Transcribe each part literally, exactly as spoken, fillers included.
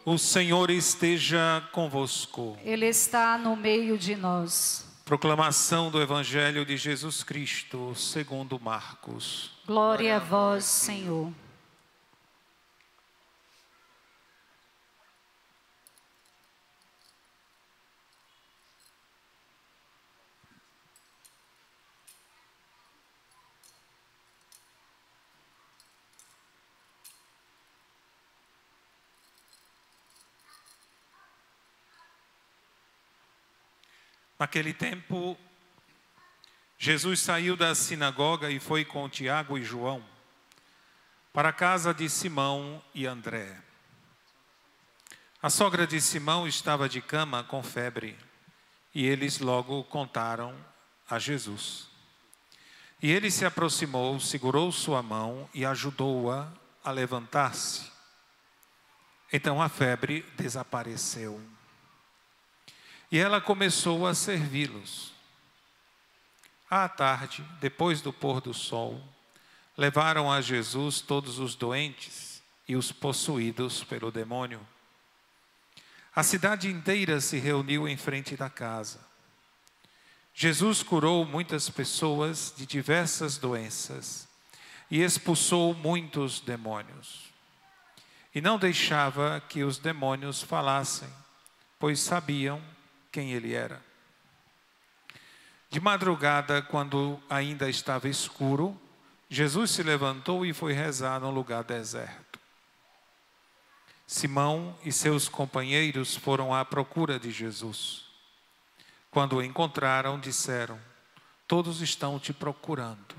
O Senhor esteja convosco. Ele está no meio de nós. Proclamação do Evangelho de Jesus Cristo, segundo Marcos. Glória a vós, Senhor. Naquele tempo, Jesus saiu da sinagoga e foi com Tiago e João para a casa de Simão e André. A sogra de Simão estava de cama com febre e eles logo contaram a Jesus. E ele se aproximou, segurou sua mão e ajudou-a a levantar-se. Então a febre desapareceu. E ela começou a servi-los. À tarde, depois do pôr do sol, levaram a Jesus todos os doentes e os possuídos pelo demônio. A cidade inteira se reuniu em frente da casa. Jesus curou muitas pessoas de diversas doenças e expulsou muitos demônios. E não deixava que os demônios falassem, pois sabiam quem ele era. De madrugada, quando ainda estava escuro, Jesus se levantou e foi rezar num lugar deserto. Simão e seus companheiros foram à procura de Jesus. Quando o encontraram, disseram: todos estão te procurando.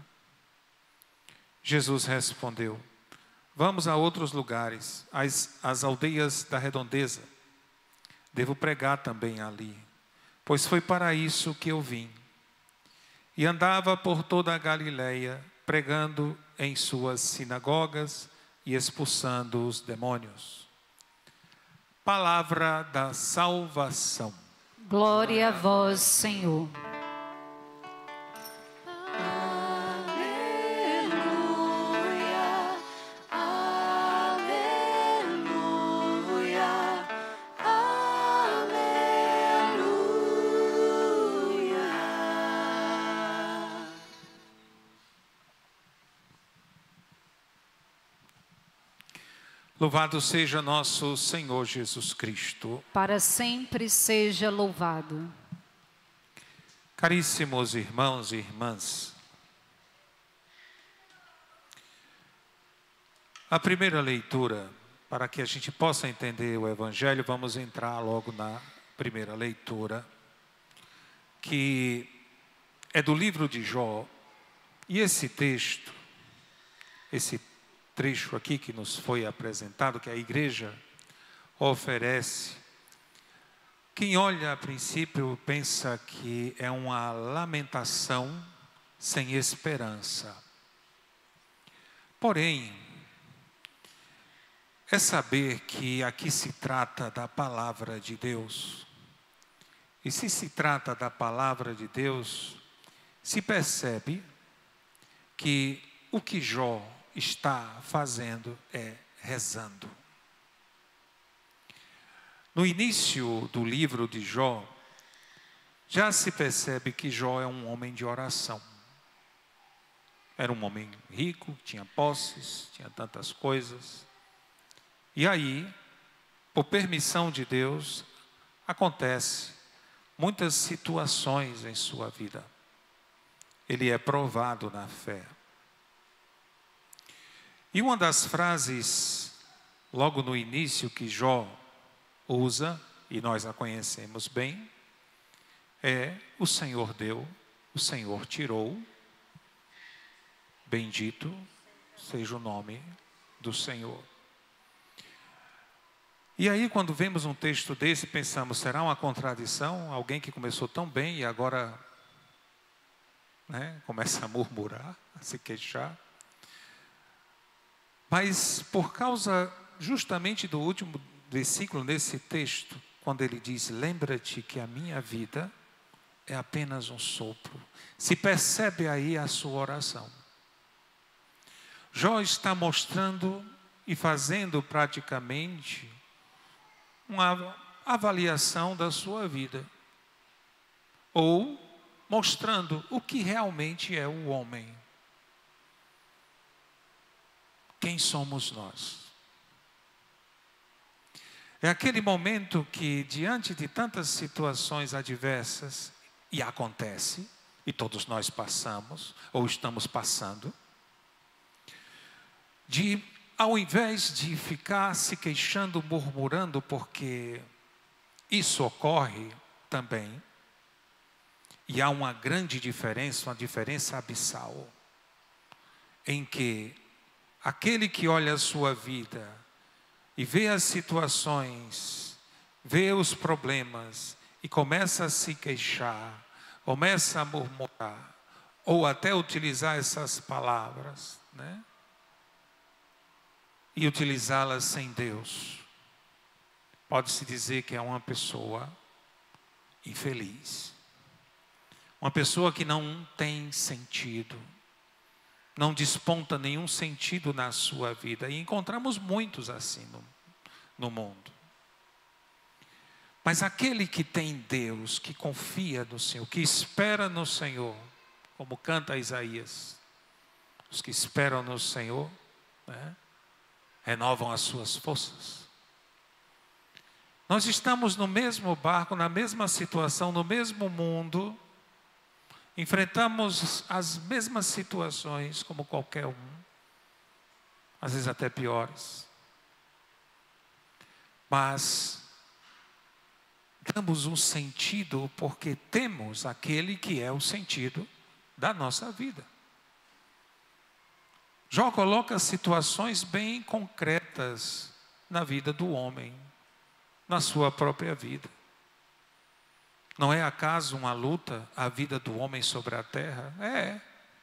Jesus respondeu: vamos a outros lugares, às, às aldeias da redondeza. Devo pregar também ali, pois foi para isso que eu vim. E andava por toda a Galileia, pregando em suas sinagogas e expulsando os demônios. Palavra da salvação. Glória a vós, Senhor. Louvado seja nosso Senhor Jesus Cristo. Para sempre seja louvado. Caríssimos irmãos e irmãs, a primeira leitura, para que a gente possa entender o Evangelho, vamos entrar logo na primeira leitura, que é do livro de Jó. E esse texto, esse trecho aqui que nos foi apresentado, que a igreja oferece, quem olha a princípio pensa que é uma lamentação sem esperança. Porém, é saber que aqui se trata da palavra de Deus. E se se trata da palavra de Deus, se percebe que o que Jó está fazendo é rezando. No início do livro de Jó, já se percebe que Jó é um homem de oração. Era um homem rico, tinha posses, tinha tantas coisas. E aí, por permissão de Deus, acontece muitas situações em sua vida. Ele é provado na fé. E uma das frases, logo no início, que Jó usa, e nós a conhecemos bem, é: o Senhor deu, o Senhor tirou, bendito seja o nome do Senhor. E aí, quando vemos um texto desse, pensamos: será uma contradição? Alguém que começou tão bem e agora, né, começa a murmurar, a se queixar. Mas por causa justamente do último versículo desse texto, quando ele diz: lembra-te que a minha vida é apenas um sopro, se percebe aí a sua oração. Jó está mostrando e fazendo praticamente uma avaliação da sua vida, ou mostrando o que realmente é o homem. Quem somos nós? É aquele momento que, diante de tantas situações adversas, e acontece, e todos nós passamos, ou estamos passando, de, ao invés de ficar se queixando, murmurando, porque isso ocorre também, e há uma grande diferença, uma diferença abissal, em que aquele que olha a sua vida e vê as situações, vê os problemas e começa a se queixar, começa a murmurar, ou até utilizar essas palavras, né? E utilizá-las sem Deus, pode-se dizer que é uma pessoa infeliz. Uma pessoa que não tem sentido, não desponta nenhum sentido na sua vida. E encontramos muitos assim no, no mundo. Mas aquele que tem Deus, que confia no Senhor, que espera no Senhor, como canta Isaías, os que esperam no Senhor, né, renovam as suas forças. Nós estamos no mesmo barco, na mesma situação, no mesmo mundo. Enfrentamos as mesmas situações como qualquer um, às vezes até piores. Mas damos um sentido porque temos aquele que é o sentido da nossa vida. Jó coloca situações bem concretas na vida do homem, na sua própria vida. Não é acaso uma luta a vida do homem sobre a terra? É.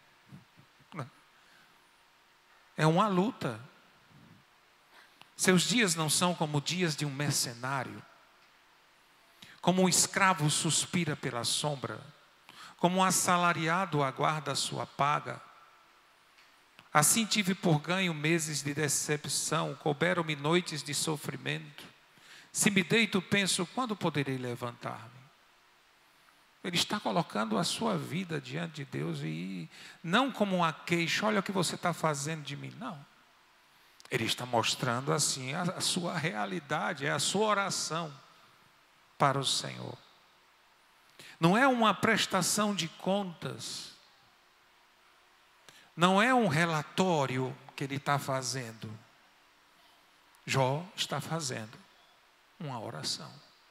É uma luta. Seus dias não são como dias de um mercenário. Como um escravo suspira pela sombra. Como um assalariado aguarda a sua paga. Assim tive por ganho meses de decepção, couberam-me noites de sofrimento. Se me deito, penso, quando poderei levantar-me? Ele está colocando a sua vida diante de Deus e não como uma queixa, olha o que você está fazendo de mim, não. Ele está mostrando assim a, a sua realidade, é a sua oração para o Senhor. Não é uma prestação de contas, não é um relatório que ele está fazendo. Jó está fazendo uma oração.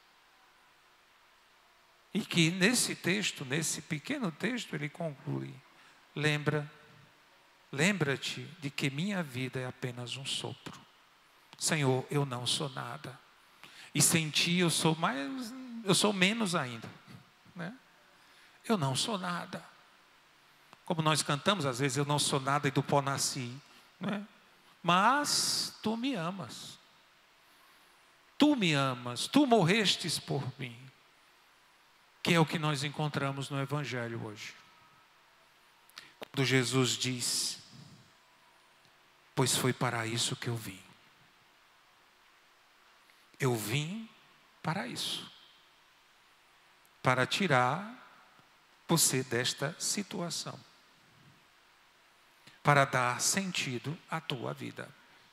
E que nesse texto, nesse pequeno texto, ele conclui: lembra, lembra-te de que minha vida é apenas um sopro. Senhor, eu não sou nada. E sem ti eu sou mais, eu sou menos ainda, né? Eu não sou nada. Como nós cantamos às vezes, eu não sou nada e do pó nasci, né? Mas tu me amas. Tu me amas, tu morrestes por mim. Que é o que nós encontramos no Evangelho hoje. Quando Jesus diz: pois foi para isso que eu vim. Eu vim para isso. Para tirar você desta situação. Para dar sentido à tua vida.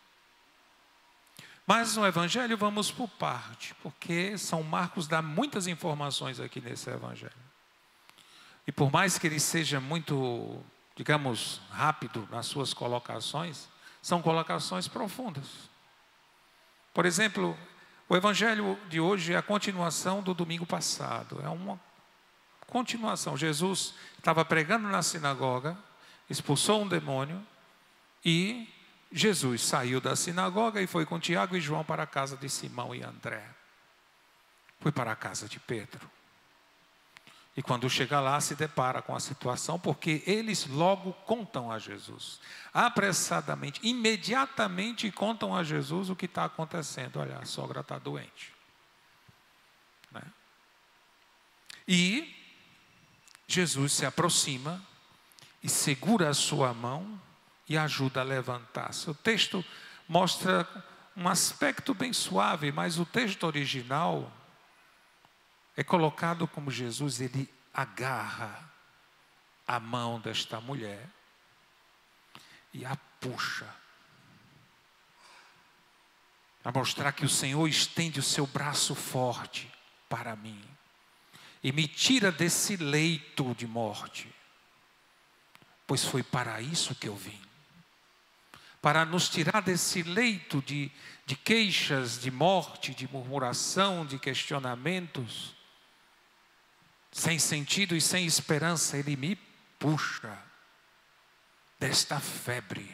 Mas no Evangelho vamos por parte, porque São Marcos dá muitas informações aqui nesse Evangelho. E por mais que ele seja muito, digamos, rápido nas suas colocações, são colocações profundas. Por exemplo, o Evangelho de hoje é a continuação do domingo passado. É uma continuação. Jesus estava pregando na sinagoga, expulsou um demônio e Jesus saiu da sinagoga e foi com Tiago e João para a casa de Simão e André. Foi para a casa de Pedro. E quando chega lá, se depara com a situação, porque eles logo contam a Jesus. Apressadamente, imediatamente contam a Jesus o que está acontecendo. Olha, a sogra está doente, né? E Jesus se aproxima e segura a sua mão e ajuda a levantar-se. O texto mostra um aspecto bem suave, mas o texto original é colocado como Jesus, ele agarra a mão desta mulher e a puxa, para mostrar que o Senhor estende o seu braço forte para mim e me tira desse leito de morte, pois foi para isso que eu vim, para nos tirar desse leito de, de queixas, de morte, de murmuração, de questionamentos, sem sentido e sem esperança. Ele me puxa desta febre.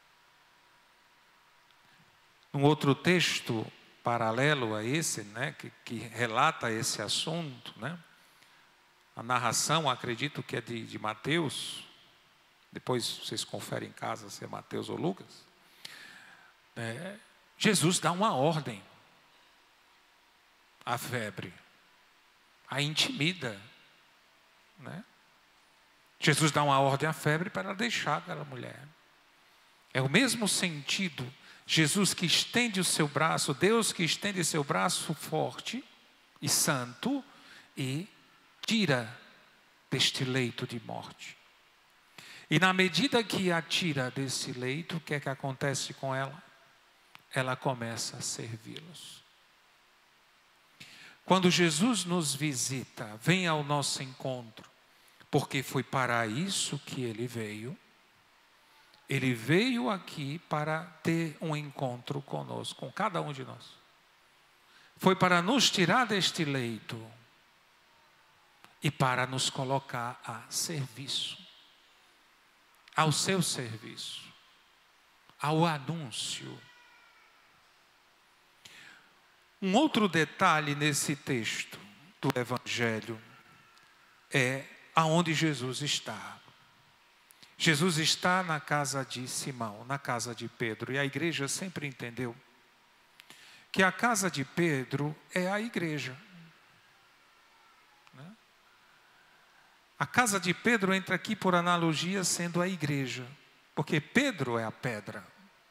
Um outro texto paralelo a esse, né, que, que relata esse assunto, né, a narração, acredito que é de, de Mateus, depois vocês conferem em casa se é Mateus ou Lucas, é, Jesus dá uma ordem à febre, a intimida, né? Jesus dá uma ordem à febre para deixar aquela mulher. É o mesmo sentido, Jesus que estende o seu braço, Deus que estende seu braço forte e santo e tira deste leito de morte. E na medida que a tira desse leito, o que é que acontece com ela? Ela começa a servi-los. Quando Jesus nos visita, vem ao nosso encontro, porque foi para isso que ele veio. Ele veio aqui para ter um encontro conosco, com cada um de nós. Foi para nos tirar deste leito e para nos colocar a serviço, ao seu serviço, ao anúncio. Um outro detalhe nesse texto do Evangelho é aonde Jesus está. Jesus está na casa de Simão, na casa de Pedro, e a igreja sempre entendeu que a casa de Pedro é a igreja. Né? A casa de Pedro entra aqui por analogia sendo a igreja, porque Pedro é a pedra.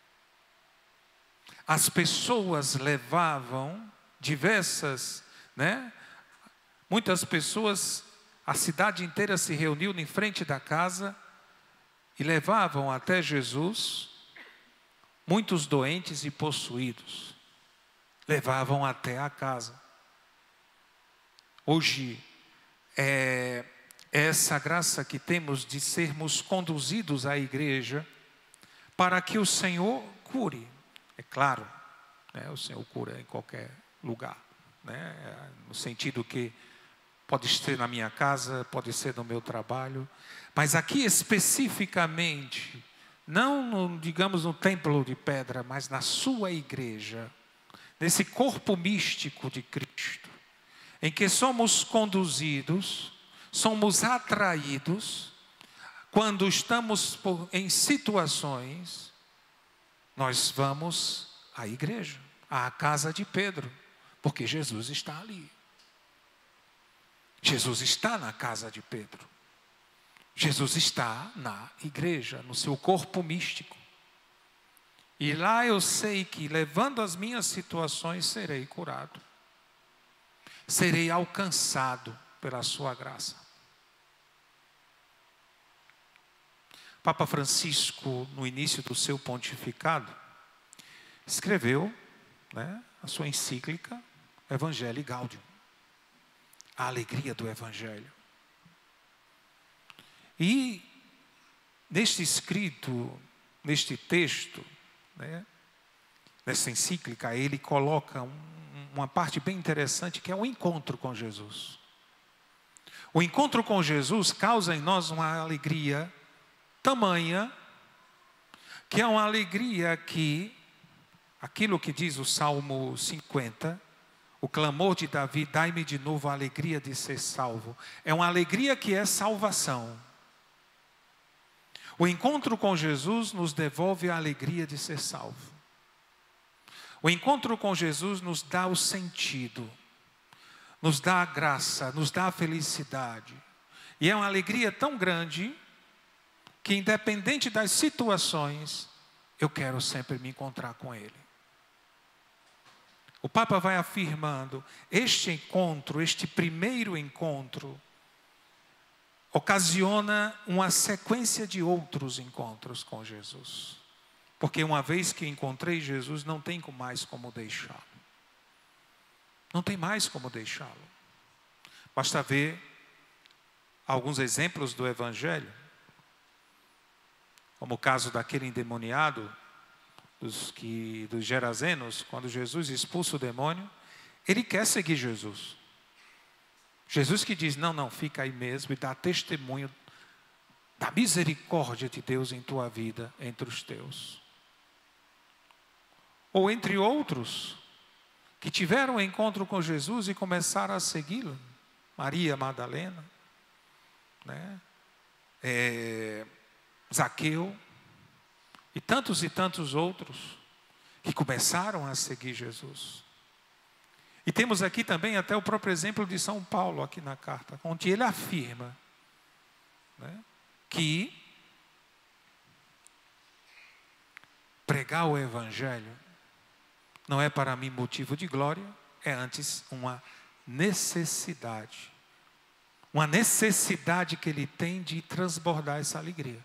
As pessoas levavam diversas, né? Muitas pessoas, a cidade inteira se reuniu em frente da casa e levavam até Jesus muitos doentes e possuídos. Levavam até a casa. Hoje, é essa graça que temos de sermos conduzidos à igreja para que o Senhor cure. É claro, né, o Senhor cura em qualquer lugar, né, no sentido que pode ser na minha casa, pode ser no meu trabalho, mas aqui especificamente, não no, digamos no templo de pedra, mas na sua igreja, nesse corpo místico de Cristo, em que somos conduzidos, somos atraídos, quando estamos por, em situações, nós vamos à igreja, à casa de Pedro, porque Jesus está ali. Jesus está na casa de Pedro. Jesus está na igreja, no seu corpo místico. E lá eu sei que, levando as minhas situações, serei curado. Serei alcançado pela sua graça. Papa Francisco, no início do seu pontificado, escreveu, né, a sua encíclica Evangelii Gaudium, a alegria do Evangelho. E neste escrito, neste texto, né, nessa encíclica, ele coloca um, uma parte bem interessante, que é o encontro com Jesus. O encontro com Jesus causa em nós uma alegria tamanha, que é uma alegria que, aquilo que diz o Salmo cinquenta, o clamor de Davi, dai-me de novo a alegria de ser salvo. É uma alegria que é salvação. O encontro com Jesus nos devolve a alegria de ser salvo. O encontro com Jesus nos dá o sentido, nos dá a graça, nos dá a felicidade. E é uma alegria tão grande que, independente das situações, eu quero sempre me encontrar com Ele. O Papa vai afirmando, este encontro, este primeiro encontro, ocasiona uma sequência de outros encontros com Jesus. Porque uma vez que encontrei Jesus, não tem mais como deixá-lo. Não tem mais como deixá-lo. Basta ver alguns exemplos do Evangelho, como o caso daquele endemoniado, dos, que, dos Gerazenos, quando Jesus expulsa o demônio, ele quer seguir Jesus. Jesus que diz, não, não, fica aí mesmo e dá testemunho da misericórdia de Deus em tua vida, entre os teus. Ou entre outros, que tiveram um encontro com Jesus e começaram a segui-lo. Maria Madalena, né? é, Zaqueu, e tantos e tantos outros, que começaram a seguir Jesus. E temos aqui também até o próprio exemplo de São Paulo, aqui na carta, onde ele afirma, né, que pregar o Evangelho não é para mim motivo de glória, é antes uma necessidade. Uma necessidade que ele tem de transbordar essa alegria.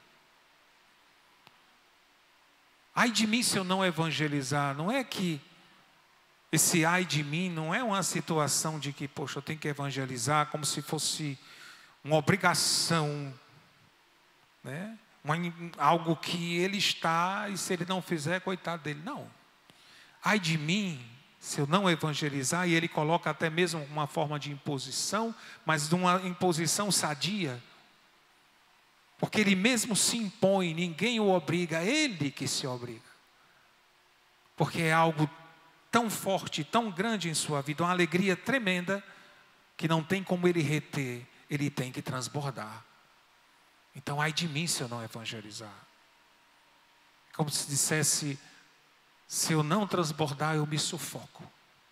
Ai de mim se eu não evangelizar, não é que esse ai de mim não é uma situação de que, poxa, eu tenho que evangelizar como se fosse uma obrigação, né? Uma, algo que ele está e se ele não fizer, coitado dele. Não. Ai de mim se eu não evangelizar, e ele coloca até mesmo uma forma de imposição, mas de uma imposição sadia. Porque ele mesmo se impõe, ninguém o obriga, é ele que se obriga. Porque é algo tão forte, tão grande em sua vida, uma alegria tremenda, que não tem como ele reter, ele tem que transbordar. Então, ai de mim se eu não evangelizar. Como se dissesse, se eu não transbordar, eu me sufoco.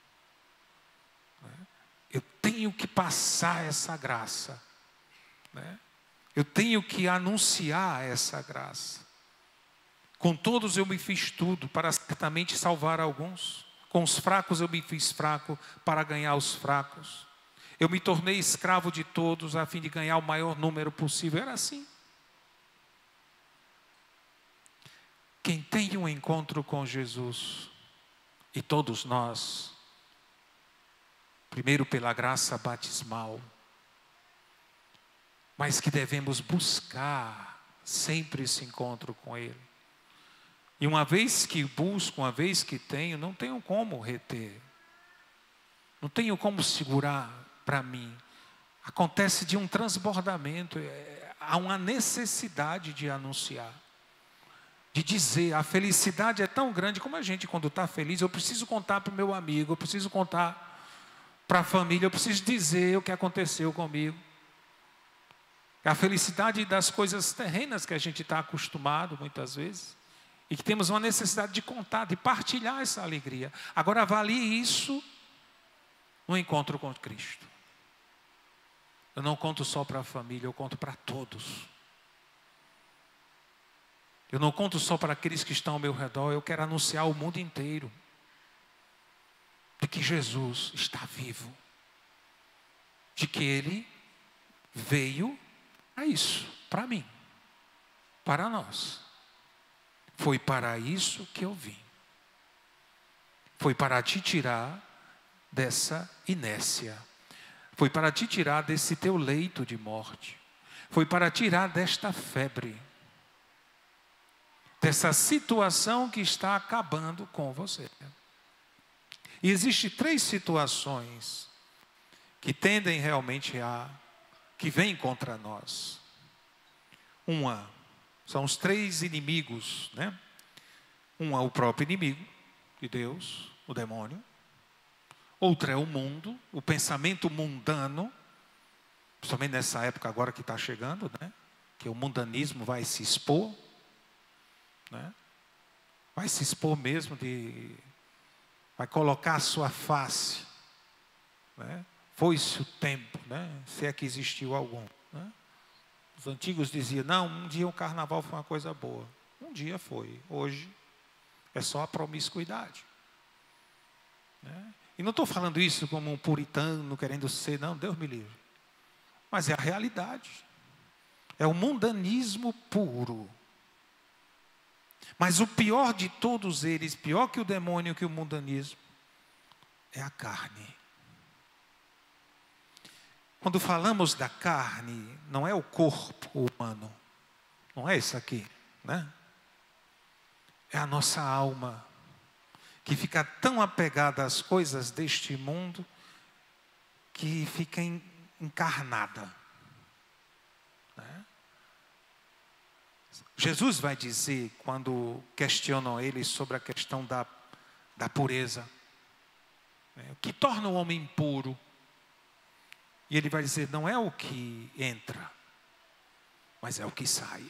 Eu tenho que passar essa graça, né? Eu tenho que anunciar essa graça. Com todos eu me fiz tudo para certamente salvar alguns. Com os fracos eu me fiz fraco para ganhar os fracos. Eu me tornei escravo de todos a fim de ganhar o maior número possível. Era assim. Quem tem um encontro com Jesus, e todos nós, primeiro pela graça batismal, mas que devemos buscar sempre esse encontro com Ele. E uma vez que busco, uma vez que tenho, não tenho como reter. Não tenho como segurar para mim. Acontece de um transbordamento, há uma necessidade de anunciar. De dizer, a felicidade é tão grande, como a gente quando está feliz, eu preciso contar para o meu amigo, eu preciso contar para a família, eu preciso dizer o que aconteceu comigo. A felicidade das coisas terrenas que a gente está acostumado muitas vezes. E que temos uma necessidade de contar, de partilhar essa alegria. Agora avalie isso no encontro com Cristo. Eu não conto só para a família, eu conto para todos. Eu não conto só para aqueles que estão ao meu redor, eu quero anunciar ao mundo inteiro de que Jesus está vivo. De que Ele veio a isso, para mim, para nós. Foi para isso que eu vim. Foi para te tirar dessa inércia. Foi para te tirar desse teu leito de morte. Foi para tirar desta febre. Dessa situação que está acabando com você. E existem três situações que tendem realmente a, que vêm contra nós. Uma, são os três inimigos, né? Um é o próprio inimigo de Deus, o demônio. Outra é o mundo, o pensamento mundano, principalmente nessa época agora que está chegando, né? Que o mundanismo vai se expor, né? Vai se expor mesmo, de, vai colocar a sua face, né? Foi-se o tempo, né? Se é que existiu algum, né? Os antigos diziam, não, um dia o carnaval foi uma coisa boa. Um dia foi, hoje é só a promiscuidade. Né? E não estou falando isso como um puritano querendo ser, não, Deus me livre. Mas é a realidade. É o mundanismo puro. Mas o pior de todos eles, pior que o demônio, que o mundanismo, é a carne. Quando falamos da carne, não é o corpo humano. Não é isso aqui, né? É a nossa alma, que fica tão apegada às coisas deste mundo, que fica encarnada. Né? Jesus vai dizer, quando questionam ele sobre a questão da, da pureza, né? O que torna o homem puro? E ele vai dizer, não é o que entra, mas é o que sai.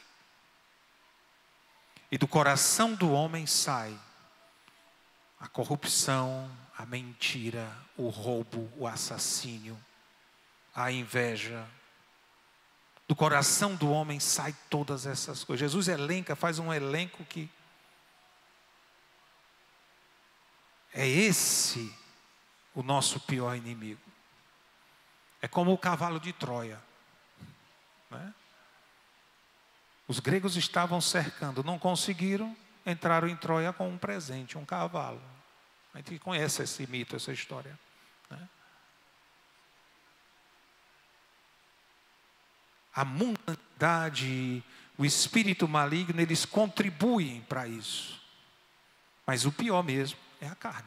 E do coração do homem sai a corrupção, a mentira, o roubo, o assassínio, a inveja. Do coração do homem sai todas essas coisas. Jesus elenca, faz um elenco que é esse o nosso pior inimigo. É como o cavalo de Troia, né? Os gregos estavam cercando, não conseguiram, entraram em Troia com um presente, um cavalo. A gente conhece esse mito, essa história, né? A mundanidade, o espírito maligno, eles contribuem para isso. Mas o pior mesmo é a carne.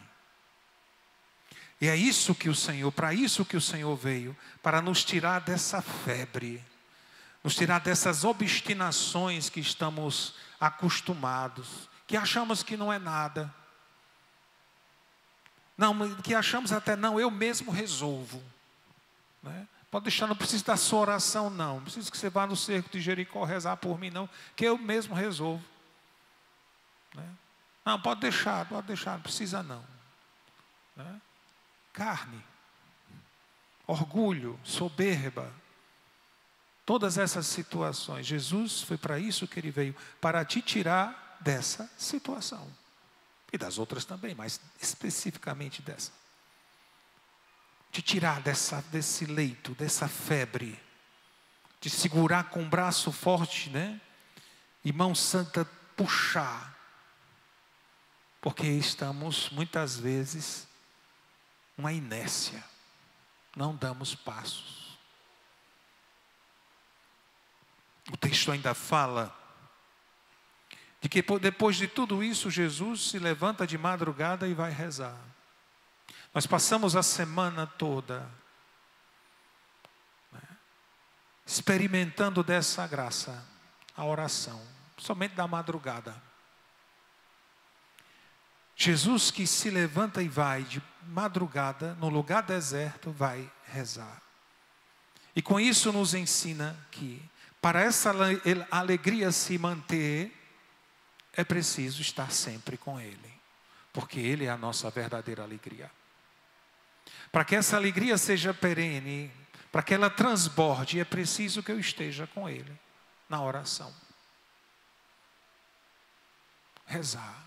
E é isso que o Senhor, para isso que o Senhor veio, para nos tirar dessa febre, nos tirar dessas obstinações que estamos acostumados, que achamos que não é nada. Não, que achamos até, não, eu mesmo resolvo. Né? Pode deixar, não precisa da sua oração, não. Não precisa que você vá no cerco de Jericó rezar por mim, não, que eu mesmo resolvo. Né? Não, pode deixar, pode deixar, não precisa não. Né? Carne, orgulho, soberba, todas essas situações. Jesus foi para isso que ele veio, para te tirar dessa situação. E das outras também, mas especificamente dessa. Te tirar dessa, desse leito, dessa febre. De segurar com um braço forte, né? E mão santa puxar. Porque estamos, muitas vezes, uma inércia. Não damos passos. O texto ainda fala de que depois de tudo isso, Jesus se levanta de madrugada e vai rezar. Nós passamos a semana toda, né, experimentando dessa graça, a oração, somente da madrugada. Jesus que se levanta e vai de madrugada, no lugar deserto, vai rezar. E com isso nos ensina que, para essa alegria se manter, é preciso estar sempre com Ele. Porque Ele é a nossa verdadeira alegria. Para que essa alegria seja perene, para que ela transborde, é preciso que eu esteja com Ele, na oração. Rezar.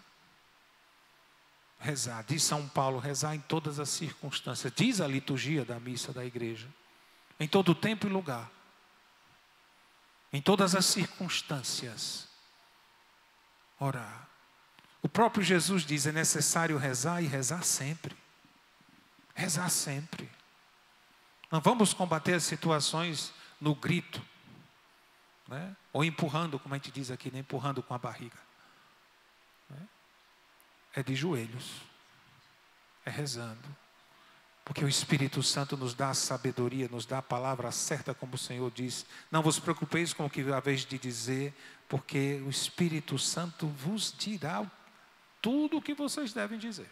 Rezar, diz São Paulo, rezar em todas as circunstâncias. Diz a liturgia da missa da igreja. Em todo tempo e lugar. Em todas as circunstâncias. Orar. O próprio Jesus diz, é necessário rezar e rezar sempre. Rezar sempre. Não vamos combater as situações no grito, né? Ou empurrando, como a gente diz aqui, né? Empurrando com a barriga. Né? É de joelhos. É rezando. Porque o Espírito Santo nos dá a sabedoria, nos dá a palavra certa, como o Senhor diz. Não vos preocupeis com o que há vez de dizer, porque o Espírito Santo vos dirá tudo o que vocês devem dizer.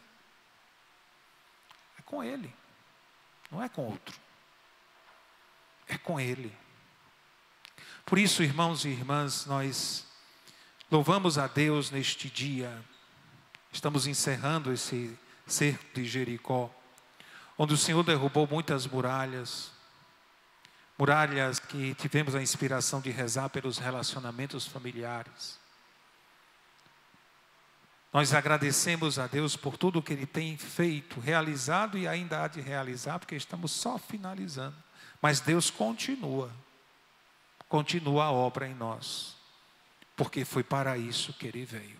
É com Ele, não é com outro. É com Ele. Por isso, irmãos e irmãs, nós louvamos a Deus neste dia. Estamos encerrando esse cerco de Jericó, onde o Senhor derrubou muitas muralhas, muralhas que tivemos a inspiração de rezar pelos relacionamentos familiares. Nós agradecemos a Deus por tudo que Ele tem feito, realizado e ainda há de realizar, porque estamos só finalizando. Mas Deus continua, continua a obra em nós, porque foi para isso que Ele veio.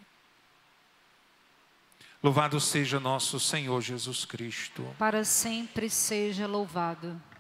Louvado seja nosso Senhor Jesus Cristo. Para sempre seja louvado.